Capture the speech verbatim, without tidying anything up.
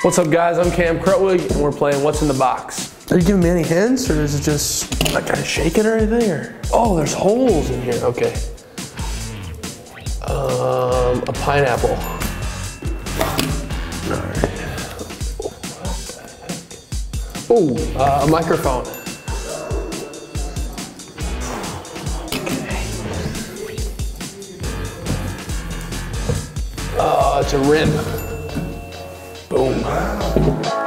What's up guys, I'm Cam Krutwig and we're playing What's in the Box. Are you giving me any hints or is it just like I shake it or anything? Or oh, there's holes in here, okay. Um, a pineapple. All right. Oh, uh, a microphone. Uh, it's a rib. Boom.